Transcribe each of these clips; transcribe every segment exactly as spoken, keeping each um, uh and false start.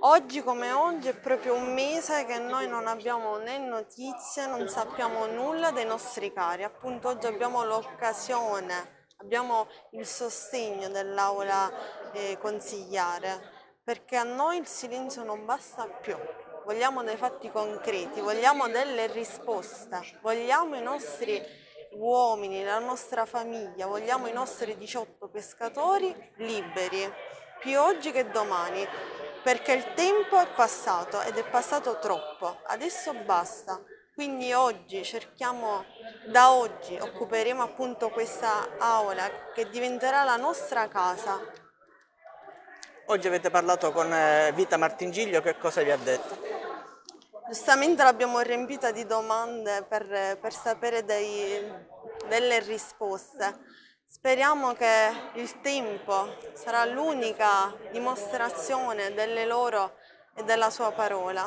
Oggi come oggi è proprio un mese che noi non abbiamo né notizie, non sappiamo nulla dei nostri cari. Appunto oggi abbiamo l'occasione, abbiamo il sostegno dell'aula eh, consigliare, perché a noi il silenzio non basta più. Vogliamo dei fatti concreti, vogliamo delle risposte, vogliamo i nostri uomini, la nostra famiglia, vogliamo i nostri diciotto pescatori liberi, più oggi che domani, perché il tempo è passato ed è passato troppo, adesso basta. Quindi oggi cerchiamo, da oggi occuperemo appunto questa aula che diventerà la nostra casa. Oggi avete parlato con eh, Vita Martingiglio, che cosa vi ha detto? Giustamente l'abbiamo riempita di domande per, per sapere dei, delle risposte. Speriamo che il tempo sarà l'unica dimostrazione delle loro e della sua parola.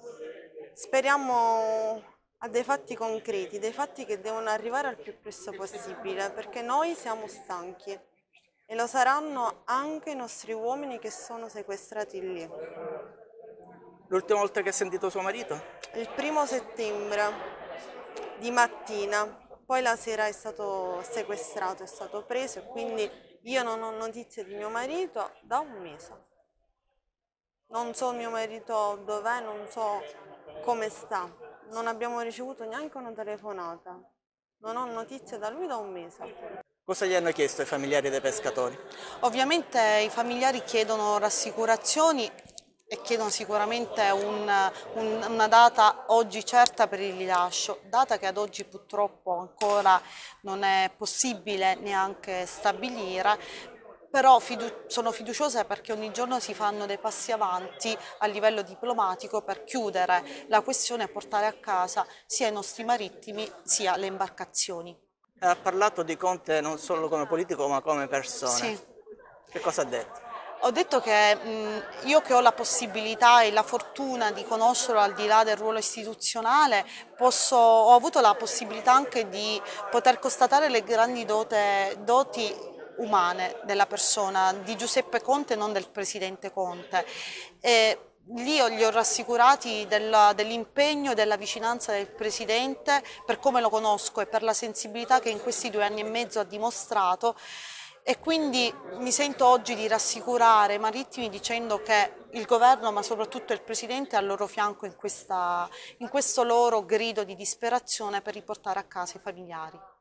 Speriamo a dei fatti concreti, dei fatti che devono arrivare al più presto possibile, perché noi siamo stanchi e lo saranno anche i nostri uomini che sono sequestrati lì. L'ultima volta che hai sentito suo marito? Il primo settembre di mattina, poi la sera è stato sequestrato, è stato preso e quindi io non ho notizie di mio marito da un mese. Non so mio marito dov'è, non so come sta, non abbiamo ricevuto neanche una telefonata, non ho notizie da lui da un mese. Cosa gli hanno chiesto i familiari dei pescatori? Ovviamente i familiari chiedono rassicurazioni e chiedono sicuramente un, un, una data oggi certa per il rilascio, data che ad oggi purtroppo ancora non è possibile neanche stabilire, però fidu- sono fiduciosa perché ogni giorno si fanno dei passi avanti a livello diplomatico per chiudere la questione e portare a casa sia i nostri marittimi sia le imbarcazioni. Ha parlato di Conte non solo come politico ma come persona. Sì. Che cosa ha detto? Ho detto che mh, io che ho la possibilità e la fortuna di conoscerlo al di là del ruolo istituzionale, posso, ho avuto la possibilità anche di poter constatare le grandi dote, doti umane della persona, di Giuseppe Conte e non del presidente Conte. E lì li ho rassicurati della, dell'impegno e della vicinanza del presidente per come lo conosco e per la sensibilità che in questi due anni e mezzo ha dimostrato. E quindi mi sento oggi di rassicurare i marittimi dicendo che il governo, ma soprattutto il Presidente, è al loro fianco in, questa, in questo loro grido di disperazione per riportare a casa i familiari.